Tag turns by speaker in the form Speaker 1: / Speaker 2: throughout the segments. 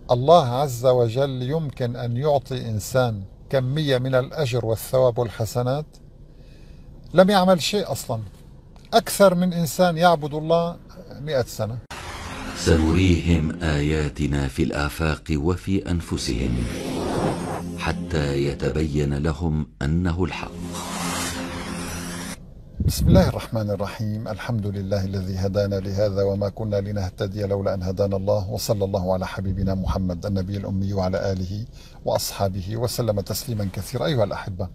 Speaker 1: الله عز وجل يمكن أن يعطي إنسان كمية من الأجر والثواب والحسنات لم يعمل شيء أصلا، أكثر من إنسان يعبد الله 100 سنة.
Speaker 2: سنريهم آياتنا في الآفاق وفي أنفسهم حتى يتبين لهم أنه الحق.
Speaker 1: بسم الله الرحمن الرحيم. الحمد لله الذي هدانا لهذا وما كنا لنهتدي لولا أن هدانا الله، وصلى الله على حبيبنا محمد النبي الأمي وعلى آله وأصحابه وسلم تسليما كثيرا. أيها الأحبة،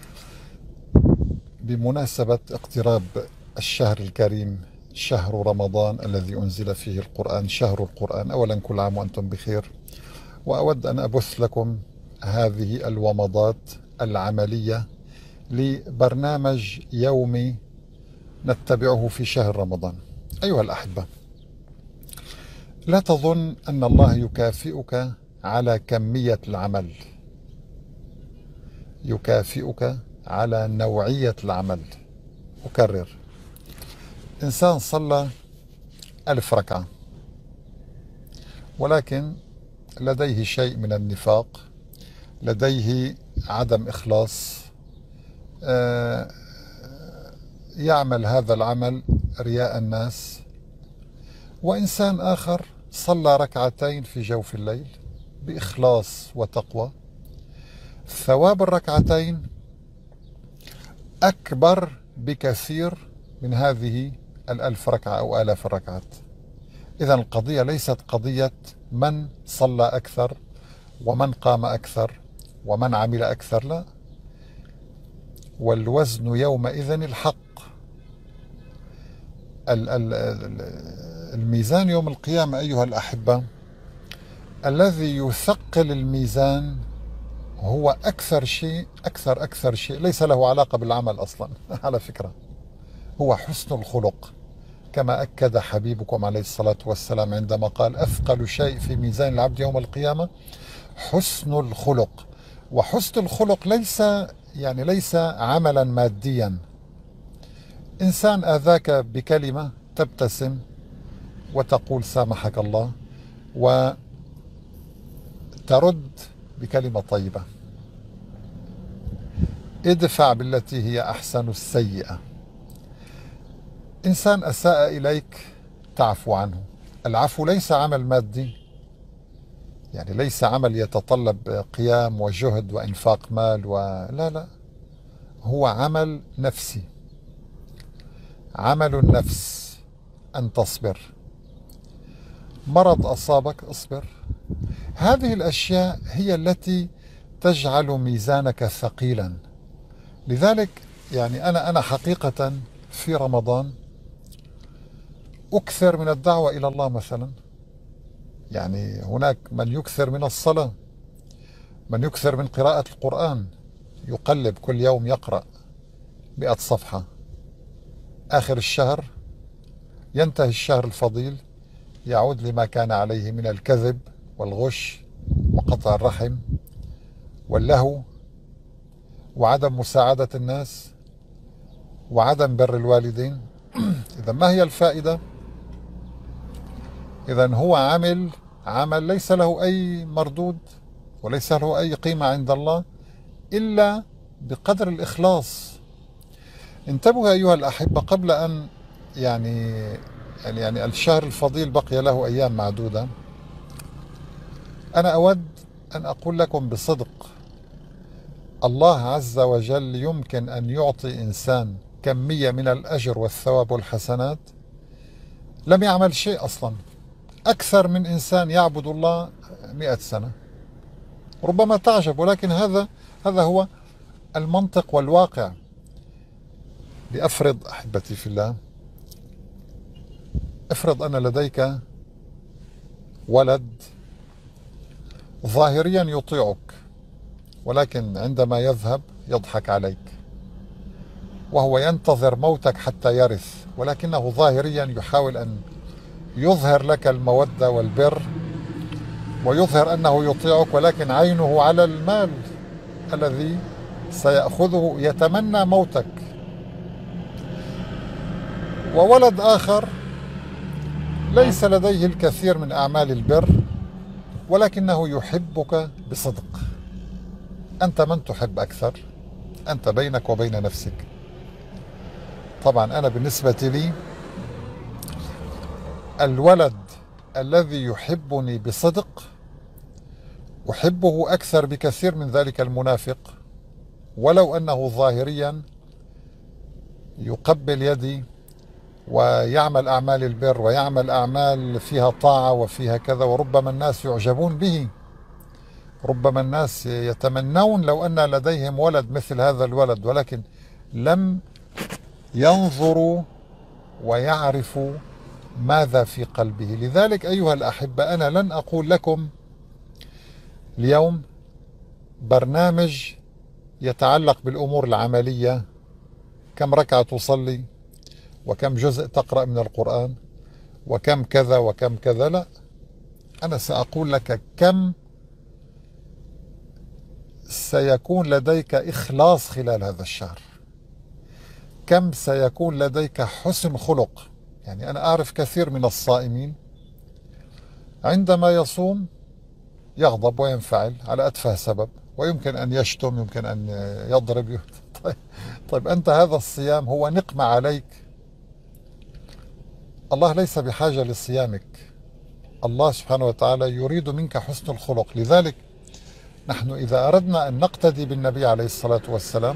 Speaker 1: بمناسبة اقتراب الشهر الكريم شهر رمضان الذي أنزل فيه القرآن، شهر القرآن، أولا كل عام وأنتم بخير. وأود أن أبث لكم هذه الومضات العملية لبرنامج يومي نتبعه في شهر رمضان. أيها الأحبة، لا تظن أن الله يكافئك على كمية العمل، يكافئك على نوعية العمل. أكرر، إنسان صلى 1000 ركعة ولكن لديه شيء من النفاق، لديه عدم إخلاص، يعمل هذا العمل رياء الناس. وإنسان آخر صلى 2 ركعتين في جوف الليل بإخلاص وتقوى، ثواب الركعتين أكبر بكثير من هذه 1000 ركعة أو 1000 ركعات. إذن القضية ليست قضية من صلى أكثر ومن قام أكثر ومن عمل أكثر، لا، والوزن يومئذ الحق. الميزان يوم القيامة أيها الأحبة، الذي يثقل الميزان هو أكثر شيء ليس له علاقة بالعمل أصلا على فكرة، هو حسن الخلق، كما أكد حبيبكم عليه الصلاة والسلام عندما قال: أثقل شيء في ميزان العبد يوم القيامة حسن الخلق. وحسن الخلق ليس عملا ماديا. إنسان آذاك بكلمة تبتسم وتقول سامحك الله، وترد بكلمة طيبة. ادفع بالتي هي أحسن السيئة. إنسان أساء إليك تعفو عنه. العفو ليس عمل مادي، يعني ليس عمل يتطلب قيام وجهد وإنفاق مال لا، هو عمل نفسي، عمل النفس. أن تصبر، مرض أصابك اصبر. هذه الأشياء هي التي تجعل ميزانك ثقيلا. لذلك يعني أنا حقيقة في رمضان أكثر من الدعوة إلى الله مثلا. يعني هناك من يكثر من الصلاة، من يكثر من قراءة القرآن، يقلب كل يوم يقرأ 100 صفحة. آخر الشهر ينتهي الشهر الفضيل، يعود لما كان عليه من الكذب والغش وقطع الرحم واللهو وعدم مساعدة الناس وعدم بر الوالدين. إذا ما هي الفائدة؟ إذا هو عمل ليس له أي مردود وليس له أي قيمة عند الله إلا بقدر الإخلاص. انتبهوا أيها الأحبة، قبل أن يعني الشهر الفضيل بقي له أيام معدودة. أنا أود أن أقول لكم بصدق، الله عز وجل يمكن أن يعطي إنسان كمية من الأجر والثواب والحسنات لم يعمل شيء أصلا، أكثر من إنسان يعبد الله 100 سنة. ربما تعجب، ولكن هذا هو المنطق والواقع. لأفرض أحبتي في الله، افرض أن لديك ولد ظاهريا يطيعك، ولكن عندما يذهب يضحك عليك، وهو ينتظر موتك حتى يرث، ولكنه ظاهريا يحاول أن يظهر لك المودة والبر ويظهر أنه يطيعك، ولكن عينه على المال الذي سيأخذه، يتمنى موتك. وولد آخر ليس لديه الكثير من أعمال البر، ولكنه يحبك بصدق. أنت من تحب أكثر؟ أنت بينك وبين نفسك. طبعا أنا بالنسبة لي الولد الذي يحبني بصدق أحبه أكثر بكثير من ذلك المنافق، ولو أنه ظاهريا يقبل يدي ويعمل أعمال البر ويعمل أعمال فيها طاعة وفيها كذا، وربما الناس يعجبون به، ربما الناس يتمنون لو أن لديهم ولد مثل هذا الولد، ولكن لم ينظروا ويعرفوا ماذا في قلبه. لذلك أيها الأحبة، أنا لن أقول لكم اليوم برنامج يتعلق بالأمور العملية، كم ركعة تصلي وكم جزء تقرأ من القرآن وكم كذا وكم كذا، لا، أنا سأقول لك كم سيكون لديك إخلاص خلال هذا الشهر، كم سيكون لديك حسن خلق. يعني أنا أعرف كثير من الصائمين عندما يصوم يغضب وينفعل على أتفه سبب، ويمكن أن يشتم، يمكن أن يضرب. طيب أنت هذا الصيام هو نقمة عليك. الله ليس بحاجة لصيامك، الله سبحانه وتعالى يريد منك حسن الخلق. لذلك نحن إذا أردنا أن نقتدي بالنبي عليه الصلاة والسلام،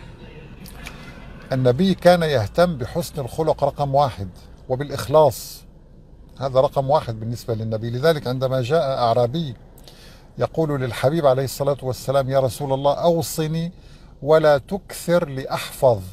Speaker 1: النبي كان يهتم بحسن الخلق رقم واحد وبالإخلاص، هذا رقم واحد بالنسبة للنبي. لذلك عندما جاء أعرابي يقول للحبيب عليه الصلاة والسلام: يا رسول الله أوصني ولا تكثر لأحفظ.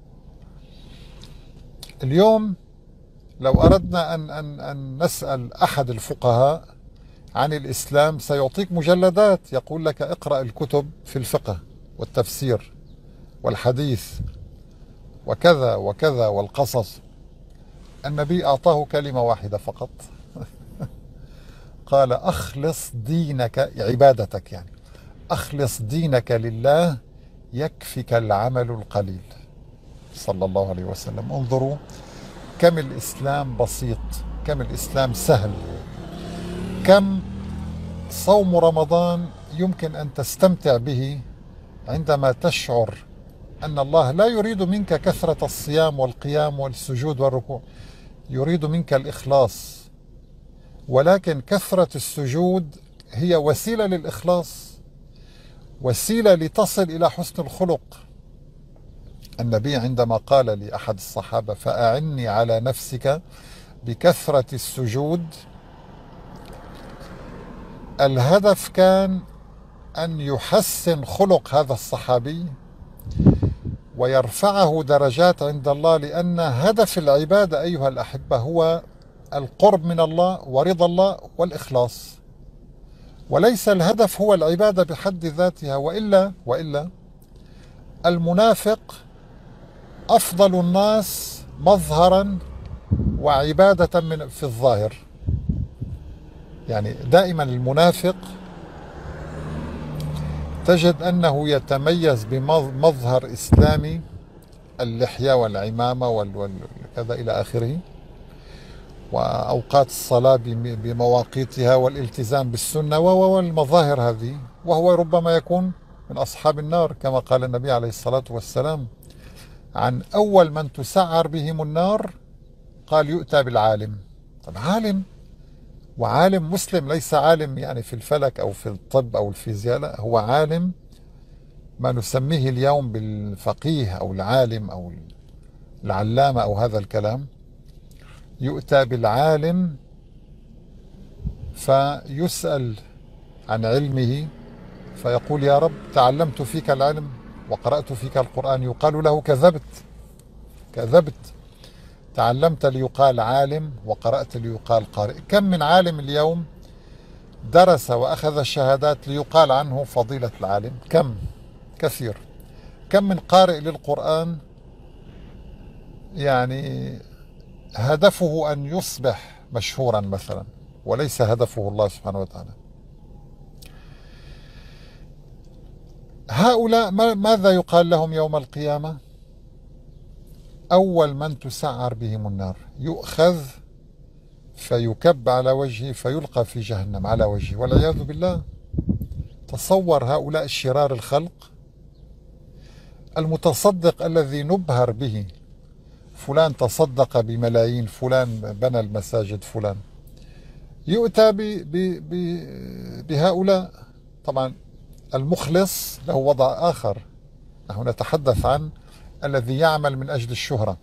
Speaker 1: اليوم لو أردنا أن نسأل أحد الفقهاء عن الإسلام سيعطيك مجلدات، يقول لك اقرأ الكتب في الفقه والتفسير والحديث وكذا وكذا والقصص. النبي أعطاه كلمة واحدة فقط قال: أخلص دينك، عبادتك يعني، أخلص دينك لله يكفك العمل القليل، صلى الله عليه وسلم. انظروا كم الإسلام بسيط، كم الإسلام سهل، كم صوم رمضان يمكن أن تستمتع به عندما تشعر أن الله لا يريد منك كثرة الصيام والقيام والسجود والركوع، يريد منك الإخلاص. ولكن كثرة السجود هي وسيلة للإخلاص، وسيلة لتصل إلى حسن الخلق. النبي عندما قال لأحد الصحابة: فأعني على نفسك بكثرة السجود، الهدف كان أن يحسن خلق هذا الصحابي ويرفعه درجات عند الله، لأن هدف العبادة أيها الأحبة هو القرب من الله ورضا الله والإخلاص، وليس الهدف هو العبادة بحد ذاتها. وإلا المنافق أفضل الناس مظهرا وعبادة في الظاهر. يعني دائما المنافق تجد أنه يتميز بمظهر إسلامي، اللحية والعمامة وكذا إلى آخره، وأوقات الصلاة بمواقيتها والالتزام بالسنة والمظاهر هذه، وهو ربما يكون من أصحاب النار، كما قال النبي عليه الصلاة والسلام عن أول من تسعر بهم النار، قال: يؤتى بالعالم. طب عالم، وعالم مسلم، ليس عالم يعني في الفلك أو في الطب أو الفيزياء، لا، هو عالم ما نسميه اليوم بالفقيه أو العالم أو العلامة أو هذا الكلام. يؤتى بالعالم فيسأل عن علمه فيقول: يا رب تعلمت فيك العلم وقرأت فيك القرآن. يقال له: كذبت، تعلمت ليقال عالم وقرأت ليقال قارئ. كم من عالم اليوم درس وأخذ الشهادات ليقال عنه فضيلة العالم، كثير. كم من قارئ للقرآن يعني هدفه أن يصبح مشهورا مثلا، وليس هدفه الله سبحانه وتعالى. هؤلاء ماذا يقال لهم يوم القيامة؟ أول من تسعر بهم النار، يؤخذ فيكب على وجهه فيلقى في جهنم على وجهه والعياذ بالله. تصور هؤلاء الشرار الخلق. المتصدق الذي نبهر به، فلان تصدق بملايين، فلان بنى المساجد، فلان، يؤتى بهؤلاء. طبعا المخلص له وضع آخر، نحن نتحدث عن الذي يعمل من أجل الشهرة.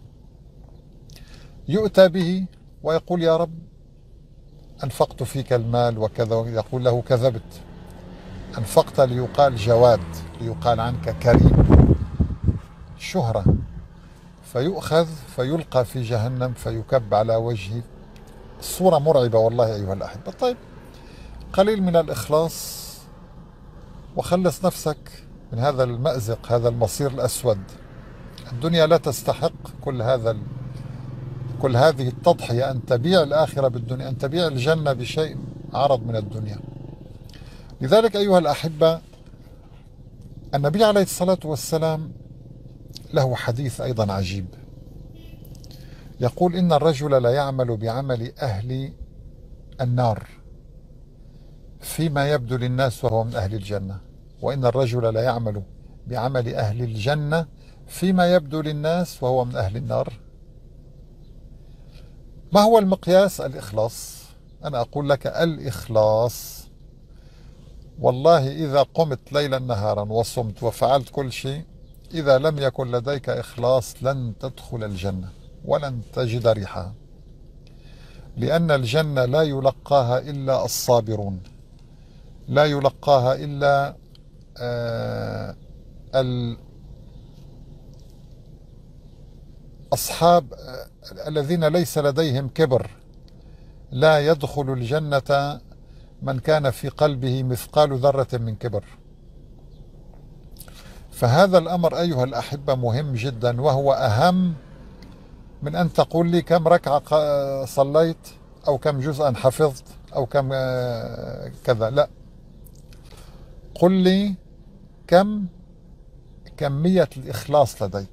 Speaker 1: يؤتى به ويقول يا رب أنفقت فيك المال وكذا، يقول له كذبت، أنفقت ليقال جواد، ليقال عنك كريم، شهرة. فيؤخذ فيلقى في جهنم فيكب على وجهه. الصورة مرعبة والله أيها الأحبة. طيب، قليل من الإخلاص وخلص نفسك من هذا المأزق، هذا المصير الأسود. الدنيا لا تستحق كل هذه التضحية، أن تبيع الآخرة بالدنيا، أن تبيع الجنة بشيء عرض من الدنيا. لذلك أيها الأحبة، النبي عليه الصلاة والسلام له حديث أيضا عجيب، يقول إن الرجل لا يعمل بعمل أهل النار فيما يبدو للناس وهو من أهل الجنة، وإن الرجل لا يعمل بعمل أهل الجنة فيما يبدو للناس وهو من أهل النار. ما هو المقياس؟ الإخلاص. أنا أقول لك الإخلاص. والله إذا قمت ليلا نهارا وصمت وفعلت كل شيء، إذا لم يكن لديك إخلاص لن تدخل الجنة ولن تجد ريحها، لأن الجنة لا يلقاها إلا الصابرون، لا يلقاها إلا أصحاب الذين ليس لديهم كبر. لا يدخل الجنة من كان في قلبه مثقال ذرة من كبر. فهذا الأمر أيها الأحبة مهم جدا، وهو أهم من أن تقول لي كم ركعة صليت أو كم جزءا حفظت أو كم كذا. لا، قل لي كمية الإخلاص لديك.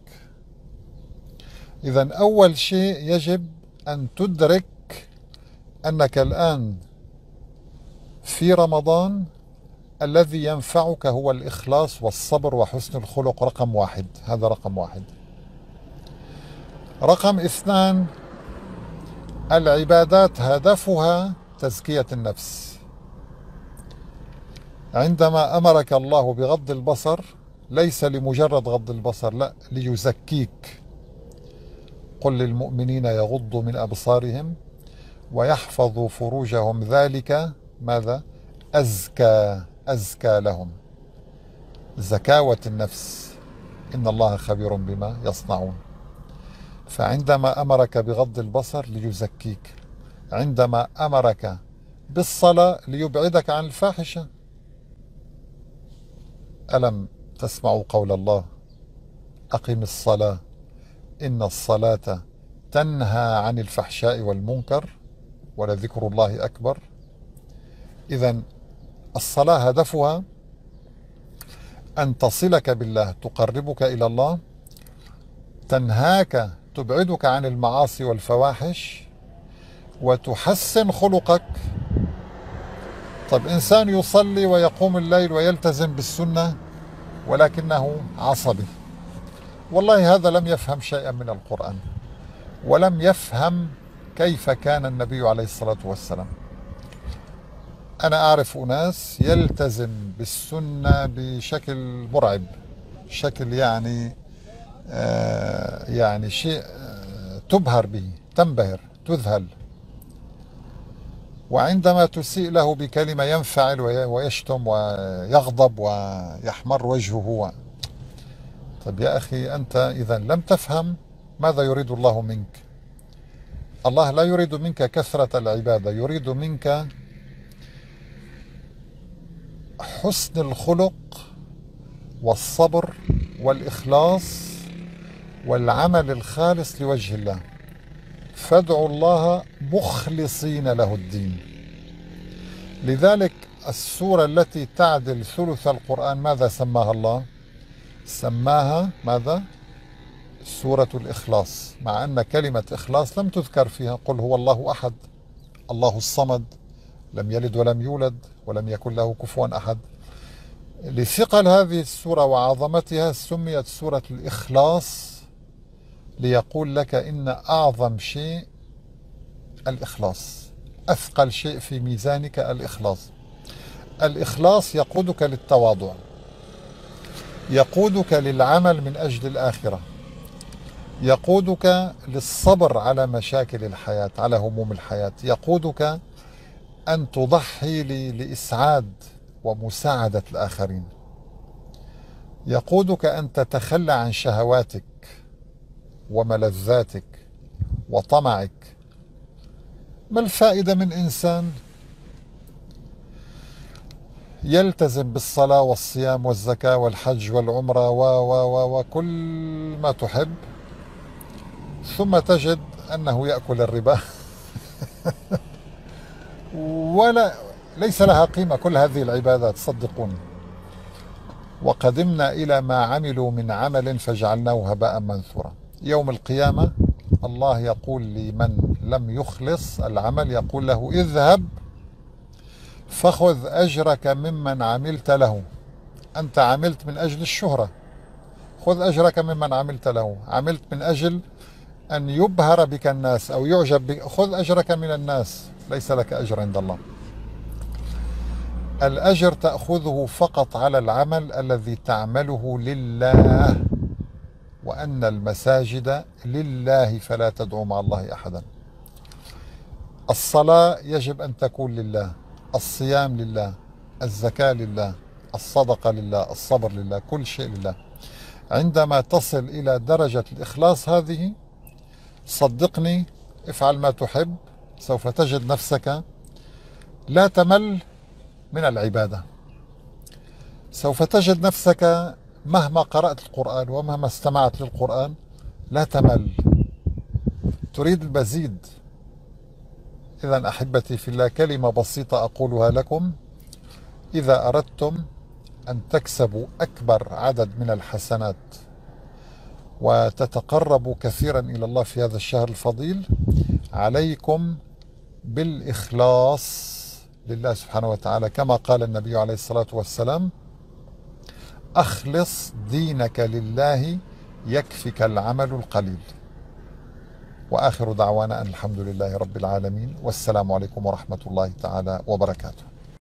Speaker 1: إذن أول شيء يجب أن تدرك أنك الآن في رمضان، الذي ينفعك هو الإخلاص والصبر وحسن الخلق، رقم واحد. هذا رقم واحد. رقم اثنان، العبادات هدفها تزكية النفس. عندما أمرك الله بغض البصر ليس لمجرد غض البصر، لا، ليزكيك. قل للمؤمنين يغضوا من أبصارهم ويحفظوا فروجهم، ذلك ماذا؟ أزكى لهم. زكاوة النفس، إن الله خبير بما يصنعون. فعندما أمرك بغض البصر ليزكيك، عندما أمرك بالصلاة ليبعدك عن الفاحشة. ألم تسمعوا قول الله أقم الصلاة إن الصلاة تنهى عن الفحشاء والمنكر ولذكر الله أكبر. إذن الصلاة هدفها أن تصلك بالله، تقربك إلى الله، تنهاك، تبعدك عن المعاصي والفواحش، وتحسن خلقك. طيب، إنسان يصلي ويقوم الليل ويلتزم بالسنة ولكنه عصبي، والله هذا لم يفهم شيئا من القرآن، ولم يفهم كيف كان النبي عليه الصلاة والسلام. أنا أعرف أناس يلتزم بالسنة بشكل مرعب، شكل يعني شيء تبهر به، تنبهر، تذهل، وعندما تسيء له بكلمة ينفعل ويشتم ويغضب ويحمر وجهه. طيب يا أخي، أنت إذا لم تفهم ماذا يريد الله منك. الله لا يريد منك كثرة العبادة، يريد منك حسن الخلق والصبر والإخلاص والعمل الخالص لوجه الله. فادعوا الله مخلصين له الدين. لذلك السورة التي تعدل ثلث القرآن ماذا سماها الله؟ سماها ماذا؟ سورة الإخلاص، مع أن كلمة إخلاص لم تذكر فيها. قل هو الله أحد، الله الصمد لم يلد ولم يولد ولم يكن له كفوا أحد. لثقل هذه السورة وعظمتها سميت سورة الإخلاص، ليقول لك إن أعظم شيء الإخلاص، أثقل شيء في ميزانك الإخلاص. الإخلاص يقودك للتواضع، يقودك للعمل من أجل الآخرة، يقودك للصبر على مشاكل الحياة، على هموم الحياة، يقودك أن تضحي لإسعاد ومساعدة الآخرين، يقودك أن تتخلى عن شهواتك وملذاتك وطمعك. ما الفائدة من إنسان يلتزم بالصلاة والصيام والزكاة والحج والعمرة وكل ما تحب، ثم تجد أنه يأكل الربا ليس لها قيمة كل هذه العبادات، صدقوني. وقدمنا إلى ما عملوا من عمل فجعلناه هباء منثورا. يوم القيامة الله يقول لمن لم يخلص العمل، يقول له اذهب فخذ أجرك ممن عملت له. أنت عملت من أجل الشهرة، خذ أجرك ممن عملت له. عملت من أجل أن يبهر بك الناس أو يعجب بك، خذ أجرك من الناس، ليس لك أجر عند الله. الأجر تأخذه فقط على العمل الذي تعمله لله، وأن المساجد لله فلا تدعوا مع الله أحدا. الصلاة يجب أن تكون لله، الصيام لله، الزكاة لله، الصدقة لله، الصبر لله، كل شيء لله. عندما تصل إلى درجة الإخلاص هذه، صدقني افعل ما تحب، سوف تجد نفسك لا تمل من العبادة. سوف تجد نفسك مهما قرأت القرآن ومهما استمعت للقرآن لا تمل، تريد المزيد. إذن أحبتي في الله، كلمة بسيطة أقولها لكم: إذا أردتم أن تكسبوا أكبر عدد من الحسنات وتتقربوا كثيرا إلى الله في هذا الشهر الفضيل، عليكم بالإخلاص لله سبحانه وتعالى، كما قال النبي عليه الصلاة والسلام: أخلص دينك لله يكفك العمل القليل. وآخر دعوانا أن الحمد لله رب العالمين، والسلام عليكم ورحمة الله تعالى وبركاته.